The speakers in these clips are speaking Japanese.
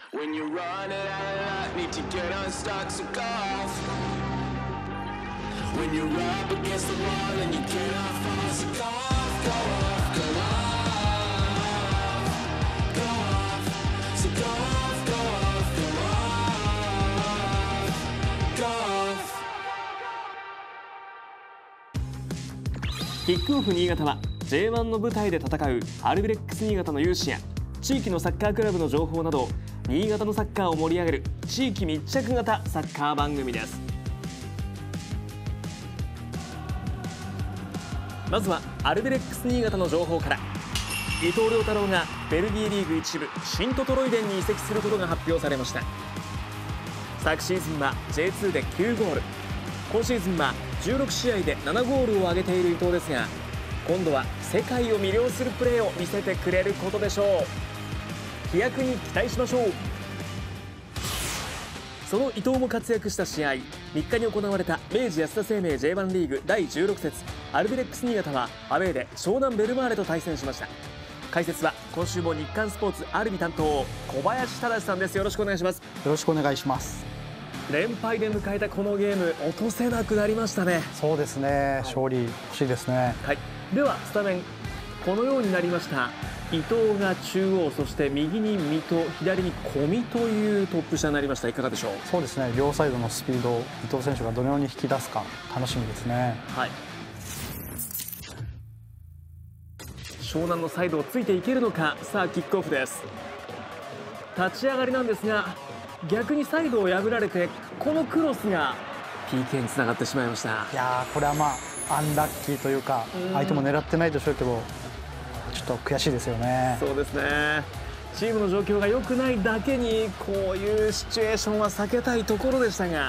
When you're running out of luck, need to get unstuck, so go off. When you're up against the wall and you cannot fall, so go off, go off, go off, go off, so go off, go off, go off, go off. キックオフ新潟は J1 の舞台で戦うアルビレックス新潟の勇姿や地域のサッカークラブの情報など新潟のサッカーを盛り上げる地域密着型サッカー番組です。まずはアルビレックス新潟の情報から。伊藤涼太郎がベルギーリーグ1部シントトロイデンに移籍することが発表されました。昨シーズンは J2 で9ゴール、今シーズンは16試合で7ゴールを挙げている伊藤ですが、今度は世界を魅了するプレーを見せてくれることでしょう。飛躍に期待しましょう。その伊藤も活躍した試合、3日に行われた明治安田生命 J1 リーグ第16節アルビレックス新潟はアウェーで湘南ベルマーレと対戦しました。解説は今週も日刊スポーツアルビ担当小林忠さんです。よろしくお願いします。 よろしくお願いします。 連敗で迎えたこのゲーム、落とせなくなりましたね。 そうですね、勝利欲しいですね。 はい、ではスタメンこのようになりました。伊藤が中央、そして右に水戸、左に小見というトップ下になりました。いかがでしょう。 そうですね、両サイドのスピードを伊藤選手がどのように引き出すか楽しみですね。 はい、湘南のサイドをついていけるのか。さあキックオフです。立ち上がりなんですが、逆にサイドを破られてこのクロスが PK につながってしまいました。 いやー、これはアンラッキーというか、相手も狙ってないでしょうけどちょっと悔しいですよね。 そうですね、チームの状況が良くないだけにこういうシチュエーションは避けたいところでしたが、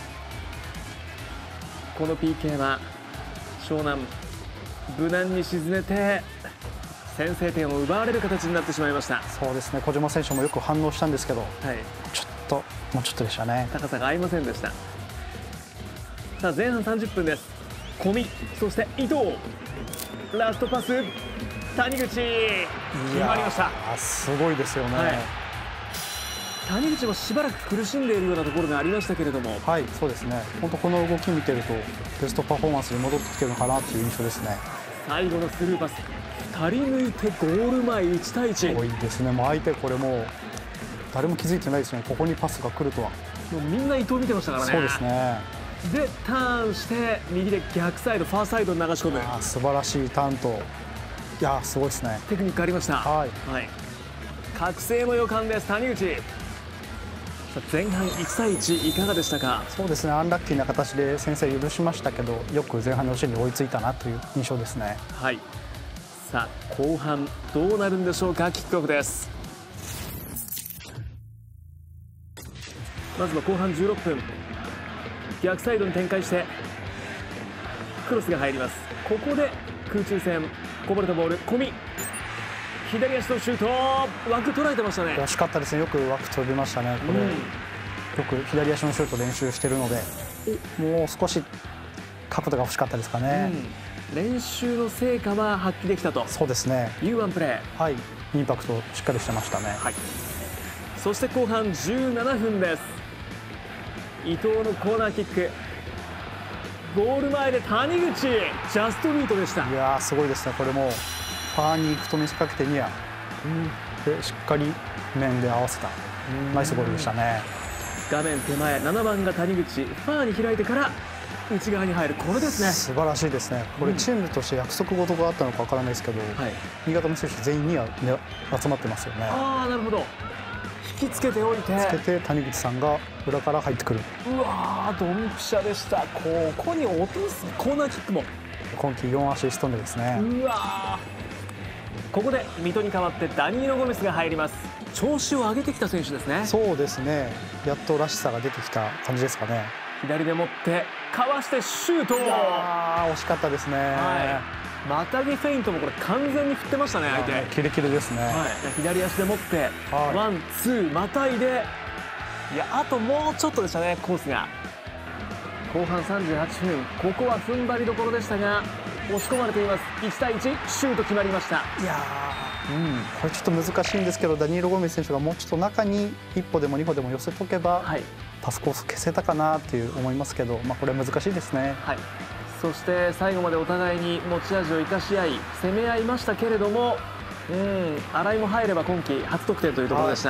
この PK は湘南無難に沈めて先制点を奪われる形になってしまいました。 そうですね、小島選手もよく反応したんですけど、 はい、 もうちょっとでしたね。 高さが合いませんでした。さあ前半30分です。小見、そして伊藤、ラストパス谷口、決まりました。 すごいですよね。 はい、谷口もしばらく苦しんでいるようなところがありましたけれども、 はい、そうですね、本当この動き見てるとベストパフォーマンスに戻ってきてるのかなという印象ですね。 最後のスルーパス、2人抜いてゴール前1対1。 多いですね。もう相手これもう誰も気づいてないですね。ここにパスが来るとは。 もうみんな伊藤見てましたからね。 そうですね。 でターンして右で逆サイドファーサイドに流し込む。 素晴らしいターンと、いやすごいですね。 テクニックありました。 はい、 はい、覚醒の予感です。谷口、前半1対1いかがでしたか。 そうですね、アンラッキーな形で先制許しましたけど、よく前半のうちに追いついたなという印象ですね。 はい、さあ後半どうなるんでしょうか。キックオフです。まずは後半16分、逆サイドに展開してクロスが入ります。ここで空中戦、こぼれたボール、小見、左足のシュート、枠捉えてましたね。 惜しかったですね。よく枠飛びましたね。これ、よく左足のシュート練習してるので、もう少し角度が欲しかったですかね。 練習の成果は発揮できたと。 そうですね。 いうワンプレー。 はい、インパクトしっかりしてましたね。 はい、そして後半17分です。伊藤のコーナーキック、ゴール前で谷口、ジャストミートでした。 いやーすごいですね。これもファーに行くと見せかけてニア、でしっかり面で合わせたナイスゴールでしたね。 画面手前7番が谷口、ファーに開いてから内側に入る、これですね。 素晴らしいですね。これチームとして約束事があったのかわからないですけど、新潟の選手全員には、ね、集まってますよね。 ああ、なるほど。引きつけておいて、 つけて谷口さんが裏から入ってくる。 うわー、ドンピシャでした。ここに落とすコーナーキックも今季4アシスト目ですね。 うわー、ここで水戸に代わってダニーロ・ゴメスが入ります。調子を上げてきた選手ですね。 そうですね、やっとらしさが出てきた感じですかね。 左で持ってかわしてシュート。 惜しかったですね。 またぎフェイントもこれ完全に振ってましたね、相手。 キレキレですね。 左足で持ってワンツーまたいで、いやあともうちょっとでしたね、コースが。後半38分、ここは踏ん張りどころでしたが押し込まれています。1対1、シュート決まりました。 いやこれちょっと難しいんですけど、ダニーロ・ゴメス選手がもうちょっと中に1歩でも2歩でも寄せとけば、パスコース消せたかなっていう思いますけど、これは難しいですね。 そして最後までお互いに持ち味を生かし合い攻め合いましたけれども、新井も入れば今季初得点というところでした。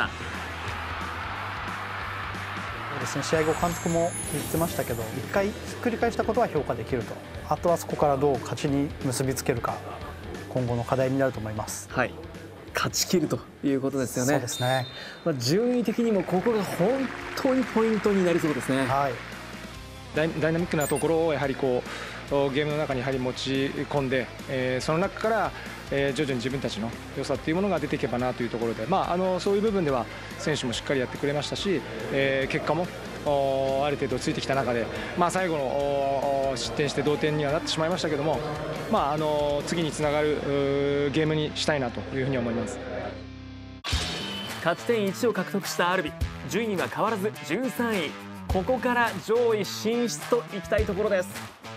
そうですね、試合後監督も言ってましたけど、1回ひっくり返したことは評価できると、あとはそこからどう勝ちに結びつけるか、今後の課題になると思います。 勝ち切るということですよね。 そうですね。 順位的にもここが本当にポイントになりそうですね。 ダイナミックなところをやはりこうゲームの中にやはり持ち込んで、その中から徐々に自分たちの良さっていうものが出ていけばなというところで、そういう部分では選手もしっかりやってくれましたし、結果もある程度ついてきた中で、最後の失点して同点にはなってしまいましたけども、次につながるゲームにしたいなというふうに思います。 勝ち点1を獲得したアルビ、順位は変わらず13位。ここから上位進出といきたいところです。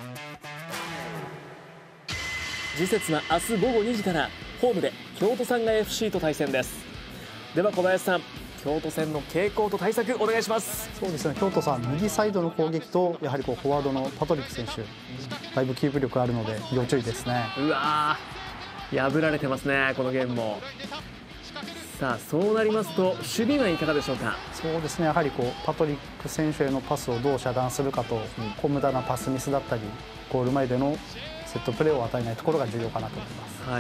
次節は明日午後2時からホームで京都サンガ FC と対戦です。では小林さん、京都戦の傾向と対策お願いします。 そうですね、京都さん右サイドの攻撃とやはりフォワードのパトリック選手、だいぶキープ力あるので要注意ですね。 うわー、破られてますね、このゲームも。さあそうなりますと守備はいかがでしょうか。 そうですね、やはりパトリック選手へのパスをどう遮断するかと、無駄なパスミスだったりゴール前でのセットプレーを与えないところが重要かなと思います。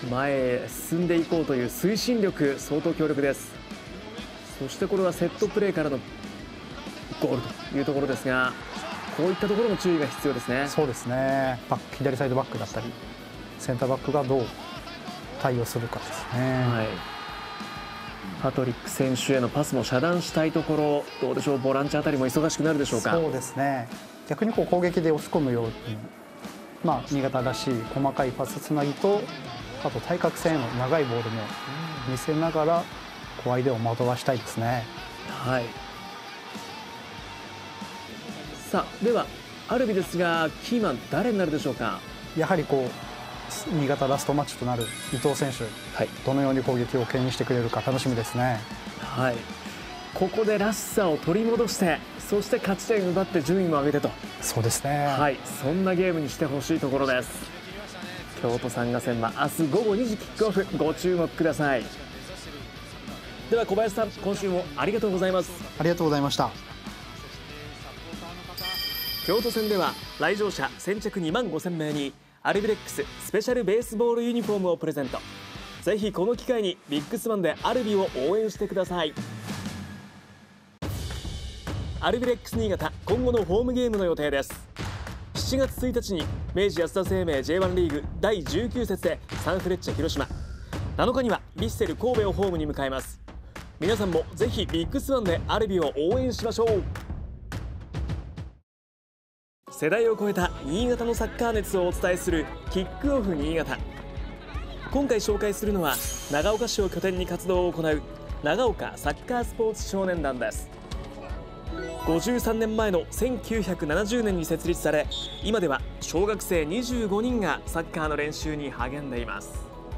前へ進んでいこうという推進力、相当強力です。そしてこれはセットプレーからのゴールというところですが、こういったところも注意が必要ですね。 そうですね、左サイドバックだったりセンターバックがどう対応するかですね。 パトリック選手へのパスも遮断したいところ、どうでしょう、ボランチあたりも忙しくなるでしょうか。 そうですね、逆に攻撃で押し込むように、新潟らしい細かいパスつなぎと、あと対角線への長いボールも見せながら相手を惑わしたいですね。 さあではアルビですが、キーマン誰になるでしょうか。 やはり新潟ラストマッチとなる伊藤選手、どのように攻撃を牽引してくれるか楽しみですね。 ここでらしさを取り戻して、そして勝ち点奪って順位も上げてと。 そうですね、 そんなゲームにしてほしいところです。京都サンガ戦は明日午後2時キックオフ、ご注目ください。では小林さん、今週もありがとうございます。 ありがとうございました。 京都戦では来場者先着2万5000名にアルビレックススペシャルベースボールユニフォームをプレゼント。ぜひこの機会にビッグスワンでアルビを応援してください。アルビレックス新潟、今後のホームゲームの予定です。7月1日に明治安田生命 J1 リーグ第19節でサンフレッチェ広島、7日にはヴィッセル神戸をホームに迎えます。皆さんもぜひビッグスワンでアルビを応援しましょう。世代を超えた新潟のサッカー熱をお伝えするキックオフ新潟。今回紹介するのは長岡市を拠点に活動を行う長岡サッカースポーツ少年団です。53年前の1970年に設立され、今では小学生25人がサッカーの練習に励んでいます。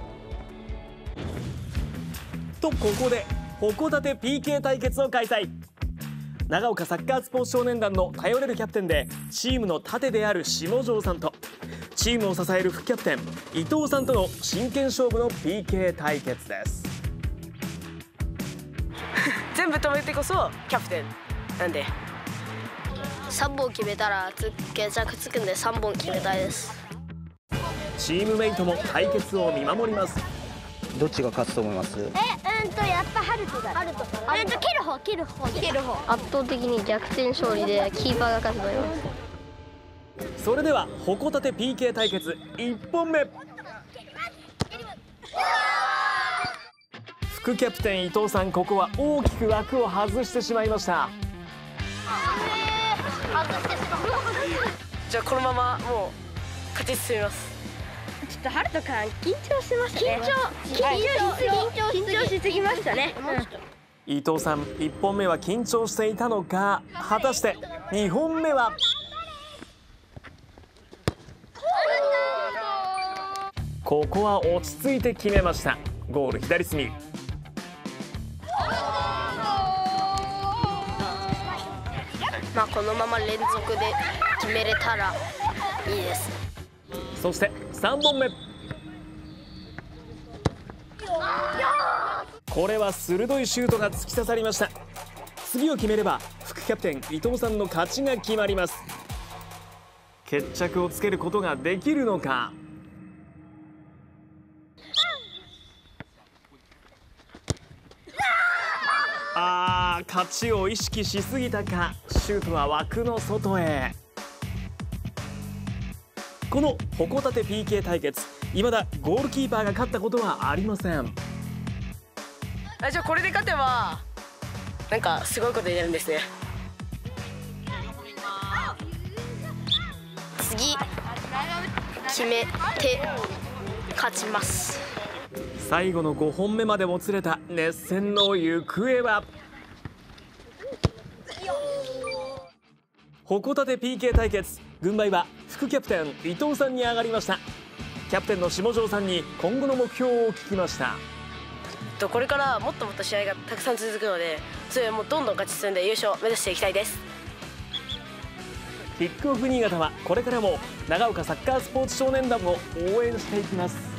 とここで鉾立て PK 対決を開催。長岡サッカースポーツ少年団の頼れるキャプテンでチームの盾である下條さんと、チームを支える副キャプテン伊藤さんとの真剣勝負の PK 対決です。 全部止めてこそキャプテンなんで、 3本決めたら決着つくんで3本決めたいです。 チームメイトも対決を見守ります。 どっちが勝つと思います？ やっぱハルトだ。蹴る方。圧倒的に逆転勝利でキーパーが勝つと思います。 それでは鉾立て PK 対決1本目。副キャプテン伊藤さん、ここは大きく枠を外してしまいました。 じゃあこのままもう勝ち進みます。 ちょっとハルト君緊張してましたね。緊張しすぎましたね。 伊藤さん、1本目は緊張していたのか、果たして2本目は。ここは落ち着いて決めました。 ゴール左隅。 まあこのまま連続で決めれたらいいです。 そして3本目。これは鋭いシュートが突き刺さりました。次を決めれば副キャプテン伊藤さんの勝ちが決まります。決着をつけることができるのか。勝ちを意識しすぎたか、シュートは枠の外へ。この矛盾 PK 対決、未だゴールキーパーが勝ったことはありません。 じゃあこれで勝てばなんかすごいことになるんですね。 次決めて勝ちます。 最後の5本目までもつれた熱戦の行方は。矛盾 PK 対決、軍配は副キャプテン伊藤さんに上がりました。キャプテンの下條さんに今後の目標を聞きました。 これからもっともっと試合がたくさん続くので、それもどんどん勝ち進んで優勝を目指していきたいです。 キックオフ新潟はこれからも長岡サッカースポーツ少年団を応援していきます。